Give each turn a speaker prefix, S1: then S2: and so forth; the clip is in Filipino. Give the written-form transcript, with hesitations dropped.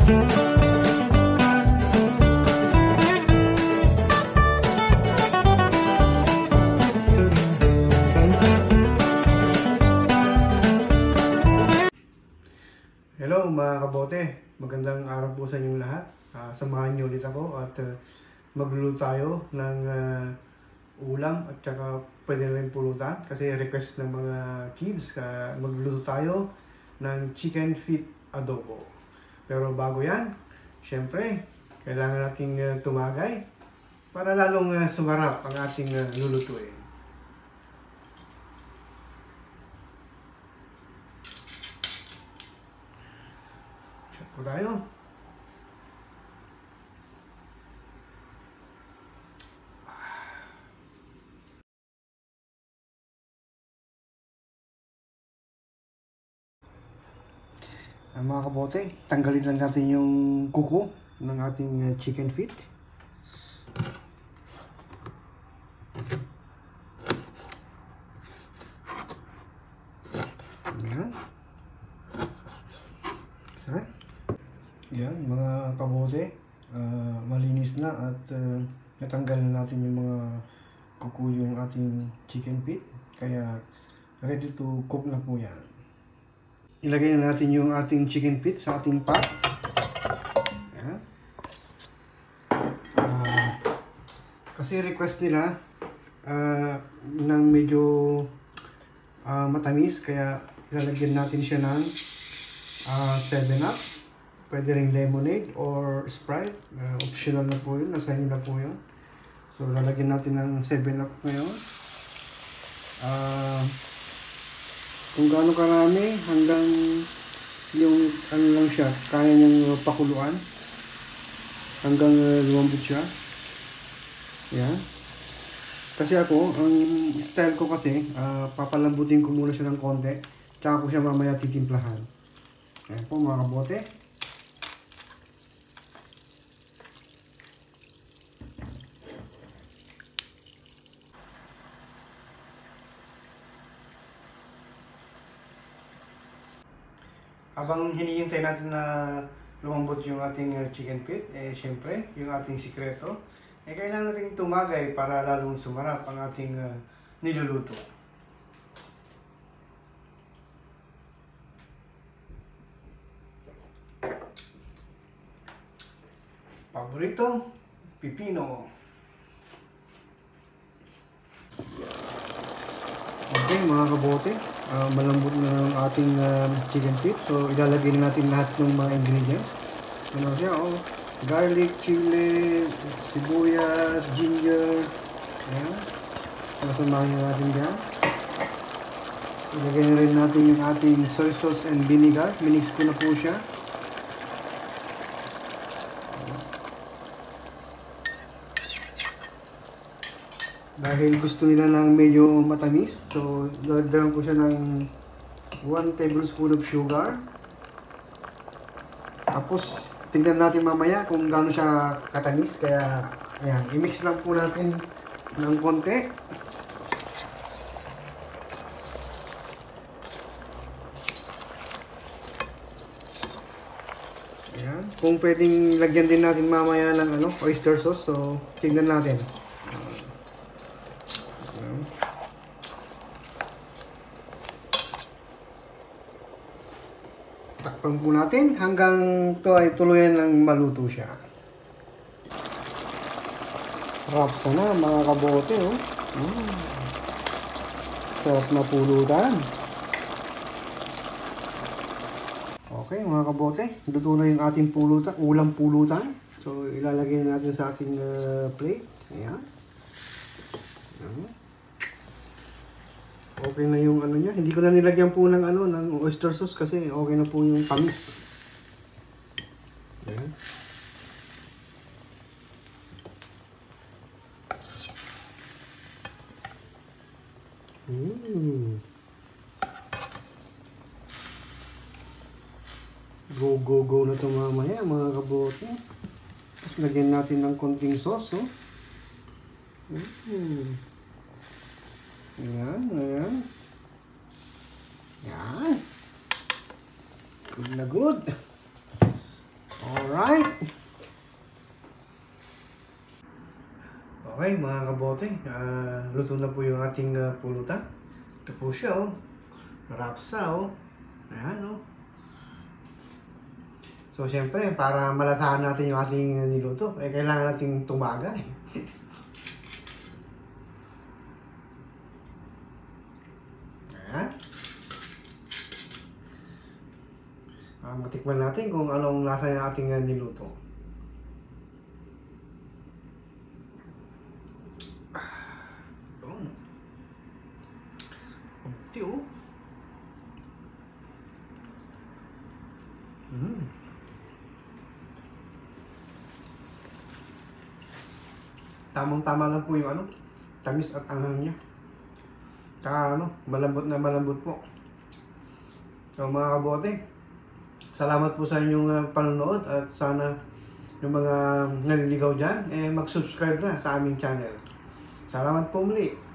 S1: Hello mga kabote, magandang araw po sa inyong lahat. Samahan niyo ulit ako at magluluto tayo ng ulam at saka pwede rin pulutan kasi request ng mga kids magluluto tayo ng chicken feet adobo. Pero bago yan, syempre, kailangan nating tumagay para lalong sumarap ang ating lulutuin. Po tayo. Mga kabote, tanggalin lang natin yung kuko ng ating chicken feet. Ayan. Yan mga kabote, malinis na at natanggal na natin yung mga kuko yung ating chicken feet, kaya ready to cook na po yan. Ilagay na natin yung ating chicken feet sa ating pot. Yan. Kasi request nila ng medyo matamis, kaya ilalagyan natin siya ng 7-Up. Pwede rin lemonade or Sprite. Optional na po yun. Nasa inyo na po yun. So, lalagyan natin ng 7-Up ngayon. Kung gaano karami, hanggang yung ano lang siya, kaya niyang pakuluan. Hanggang lumambot siya. Yan. Kasi ako, ang style ko kasi, papalambutin ko muna siya ng konti. Tsaka ko siya mamaya titimplahan. Ayan po mga kabote. Habang hinihintay natin na lumambot yung ating chicken feet, syempre, yung ating sikreto, kailangan natin tumagay para lalong sumarap ang ating niluluto. Paborito, pipino. Okay mga kabote, malambot na ang ating chicken feet. So ilalagay na natin lahat ng mga ingredients. Ano siya? Garlic, chili, sibuyas, ginger. Ayan. Masamahin natin dyan. So ilagay na rin natin yung ating soy sauce and vinegar. Minix ko na po siya. Dahil gusto nila ng medyo matamis, so lalagyan ko siya ng 1 tablespoon of sugar. Tapos tingnan natin mamaya kung gaano siya katamis, kaya ayan, i-mix lang po natin ng konti. Ayan, kung pwedeng lagyan din natin mamaya ng oyster sauce, so tingnan natin. Takpan po natin hanggang ito ay tuluyan lang maluto siya. Sarap sana mga kabote, oh. Sarap na pulutan. Okay mga kabote, luto na yung ating pulutan, ulam pulutan. So ilalagay na natin sa ating plate. Ayan. Okay na yung ano niya. Hindi ko na nilagyan po ng ng oyster sauce kasi okay na po yung tamis. Ayan. Go na ito mamaya mga kabote. Tapos lagyan natin ng konting sauce, oh. Ayan, ayan. Ayan. Good na good. Alright. Okay mga kabote, luto na po yung ating pulutan. Ito po siya oh. Rapsa oh. Ayan oh. So syempre, para malasahan natin yung ating niluto, kailangan nating tumaga eh. Ayan. Matikman natin kung anong lasa yung ating niluto. Kunti oh. Tamang-tama lang po yung tamis at anghang niya. Tsaka malambot na malambot po. So mga kabote, salamat po sa inyong panonood at sana yung mga naliligaw dyan, mag-subscribe na sa aming channel. Salamat po muli.